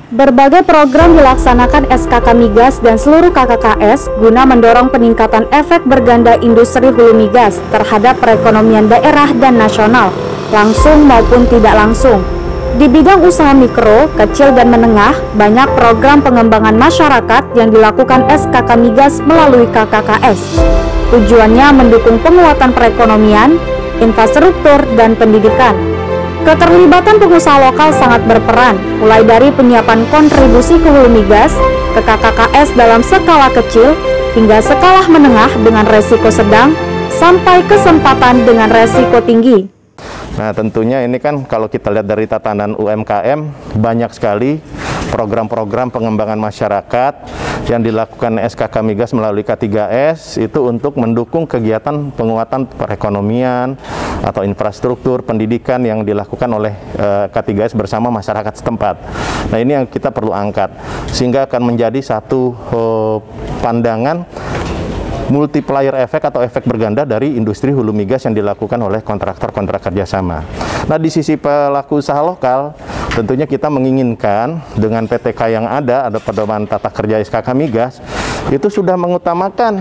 Berbagai program dilaksanakan SKK Migas dan seluruh KKKS guna mendorong peningkatan efek berganda industri hulu migas terhadap perekonomian daerah dan nasional, langsung maupun tidak langsung. Di bidang usaha mikro, kecil dan menengah, banyak program pengembangan masyarakat yang dilakukan SKK Migas melalui KKKS. Tujuannya mendukung penguatan perekonomian, infrastruktur, dan pendidikan. Keterlibatan pengusaha lokal sangat berperan, mulai dari penyiapan kontribusi ke hulu migas, ke KKKS dalam skala kecil, hingga skala menengah dengan resiko sedang, sampai kesempatan dengan resiko tinggi. Nah, tentunya ini kan kalau kita lihat dari tatanan UMKM, banyak sekali program-program pengembangan masyarakat yang dilakukan SKK Migas melalui K3S itu untuk mendukung kegiatan penguatan perekonomian atau infrastruktur pendidikan yang dilakukan oleh K3S bersama masyarakat setempat. Nah, ini yang kita perlu angkat sehingga akan menjadi satu pandangan multiplier efek atau efek berganda dari industri hulu migas yang dilakukan oleh kontraktor-kontrak kerjasama. Nah, di sisi pelaku usaha lokal, tentunya kita menginginkan dengan PTK yang ada pedoman tata kerja SKK Migas, itu sudah mengutamakan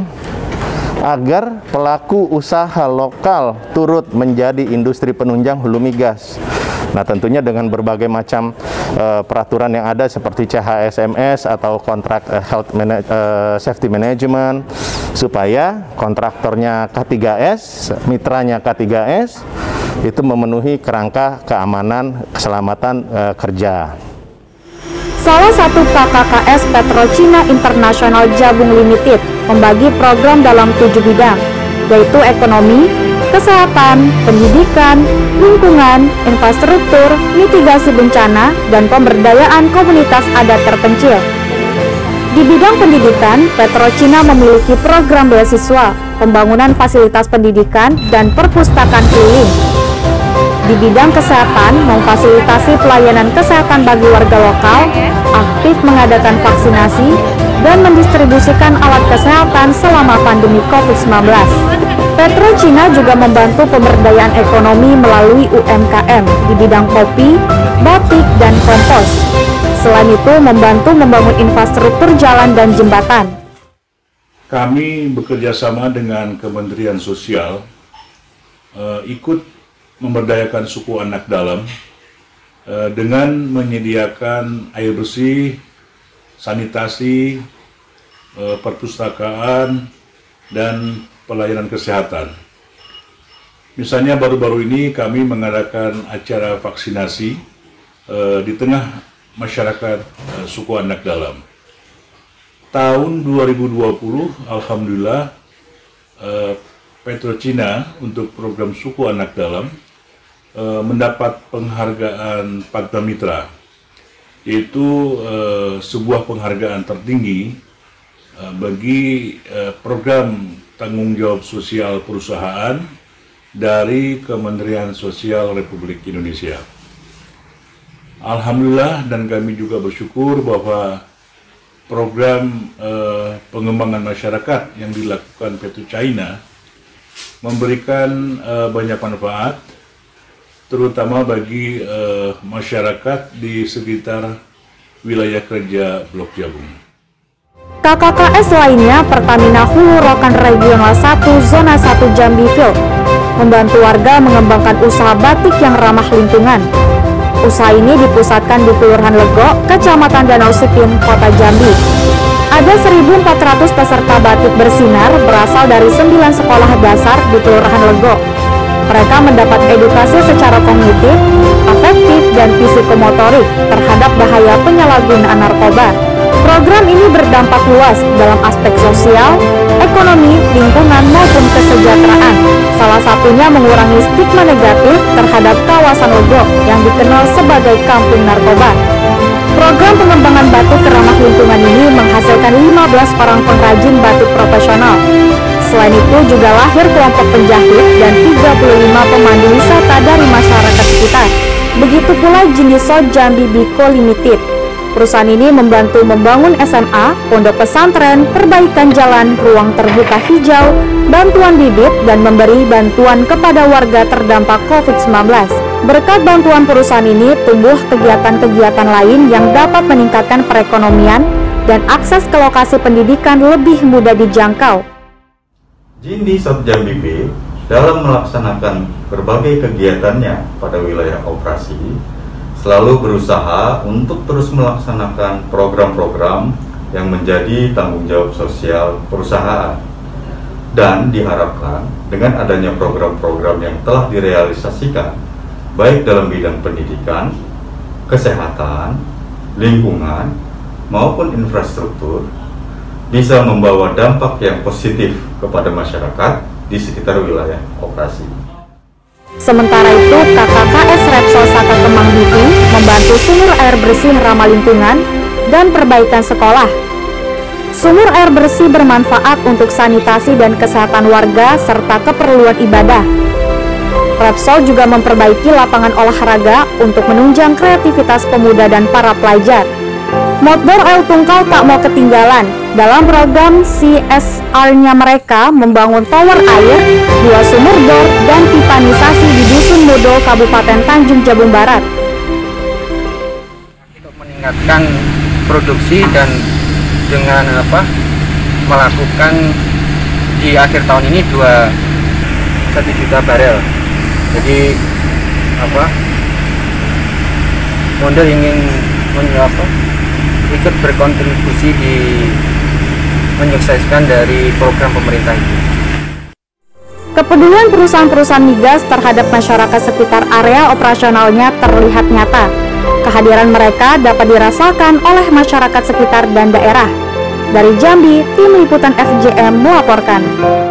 agar pelaku usaha lokal turut menjadi industri penunjang hulu migas. Nah, tentunya dengan berbagai macam peraturan yang ada seperti CHSMS atau kontrak safety management, supaya kontraktornya K3S, mitranya K3S, itu memenuhi kerangka keamanan keselamatan kerja. Salah satu KKKS Petrochina International Jabung Limited membagi program dalam 7 bidang, yaitu ekonomi, kesehatan, pendidikan, lingkungan, infrastruktur, mitigasi bencana, dan pemberdayaan komunitas adat terpencil. Di bidang pendidikan, Petrochina memiliki program beasiswa, pembangunan fasilitas pendidikan, dan perpustakaan keliling. Di bidang kesehatan, memfasilitasi pelayanan kesehatan bagi warga lokal, aktif mengadakan vaksinasi, dan mendistribusikan alat kesehatan selama pandemi COVID-19. Petrochina juga membantu pemberdayaan ekonomi melalui UMKM di bidang kopi, batik, dan kompos. Selain itu, membantu membangun infrastruktur jalan dan jembatan. Kami bekerja sama dengan Kementerian Sosial, ikut memberdayakan suku anak dalam dengan menyediakan air bersih, sanitasi, perpustakaan, dan pelayanan kesehatan. Misalnya baru-baru ini kami mengadakan acara vaksinasi di tengah masyarakat suku anak dalam. Tahun 2020, alhamdulillah, Petrochina untuk program suku anak dalam mendapat penghargaan Padma Mitra, yaitu sebuah penghargaan tertinggi bagi program tanggung jawab sosial perusahaan dari Kementerian Sosial Republik Indonesia. Alhamdulillah, dan kami juga bersyukur bahwa program pengembangan masyarakat yang dilakukan Petrochina memberikan banyak manfaat, terutama bagi masyarakat di sekitar wilayah kerja Blok Jabung. KKKS lainnya Pertamina Hulu Rokan Regional 1 Zona 1 Jambi Field membantu warga mengembangkan usaha batik yang ramah lingkungan. Usaha ini dipusatkan di Kelurahan Lego, Kecamatan Danau Sipin, Kota Jambi. Ada 1.400 peserta batik bersinar berasal dari 9 sekolah dasar di Kelurahan Lego. Mereka mendapat edukasi secara kognitif, afektif, dan psikomotorik terhadap bahaya penyalahgunaan narkoba. Program ini berdampak luas dalam aspek sosial, ekonomi, lingkungan, maupun kesejahteraan. Salah satunya mengurangi stigma negatif terhadap kawasan Lego yang dikenal sebagai kampung narkoba. Program pengembangan batik ramah lingkungan ini menghasilkan 15 orang pengrajin batik profesional. Selain itu juga lahir kelompok penjahit dan 35 pemandu wisata dari masyarakat sekitar. Begitu pula Jiniso Jambi Biko Limited. Perusahaan ini membantu membangun SMA, pondok pesantren, perbaikan jalan, ruang terbuka hijau, bantuan bibit, dan memberi bantuan kepada warga terdampak COVID-19. Berkat bantuan perusahaan ini, tumbuh kegiatan-kegiatan lain yang dapat meningkatkan perekonomian dan akses ke lokasi pendidikan lebih mudah dijangkau. Jindi Sub Jambi B dalam melaksanakan berbagai kegiatannya pada wilayah operasi selalu berusaha untuk terus melaksanakan program-program yang menjadi tanggung jawab sosial perusahaan. Dan diharapkan dengan adanya program-program yang telah direalisasikan baik dalam bidang pendidikan, kesehatan, lingkungan, maupun infrastruktur bisa membawa dampak yang positif kepada masyarakat di sekitar wilayah operasi. Sementara itu, KKKS Repsol Saka Kemang Bivi membantu sumur air bersih ramah lingkungan dan perbaikan sekolah. Sumur air bersih bermanfaat untuk sanitasi dan kesehatan warga serta keperluan ibadah. Repsol juga memperbaiki lapangan olahraga untuk menunjang kreativitas pemuda dan para pelajar. Motbor Oil Tungkal tak mau ketinggalan. Dalam program CSR-nya mereka membangun tower air, 2 sumur bor, dan pipanisasi di Dusun Modo, Kabupaten Tanjung Jabung Barat. Untuk meningkatkan produksi dan dengan melakukan di akhir tahun ini 1 juta barel. Jadi Mondo ingin ikut berkontribusi di menyukseskan dari program pemerintah itu. Kepedulian perusahaan-perusahaan migas terhadap masyarakat sekitar area operasionalnya terlihat nyata. Kehadiran mereka dapat dirasakan oleh masyarakat sekitar dan daerah. Dari Jambi, Tim Liputan FJM melaporkan.